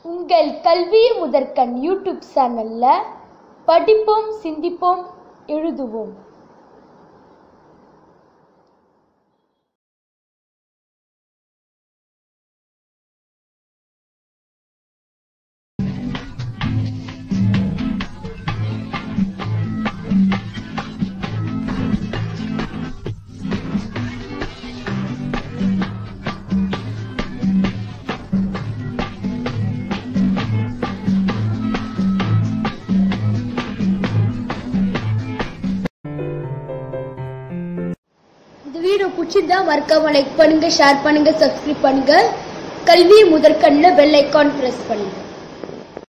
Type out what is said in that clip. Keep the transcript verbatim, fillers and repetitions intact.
உங்கள் கல்வி முதற்கண் யூடியூப் சேனல்ல படிப்போம், சிந்திப்போம், எழுதுவோம். இந்த வீடியோ பிடிச்சிருந்தா மறக்காம லைக் பண்ணுங்க, ஷேர் பண்ணுங்க, சப்ஸ்கிரைப் பண்ணுங்க. கல்வி முதற்கண்ல பெல் ஐகான் பிரஸ் பண்ணுங்க.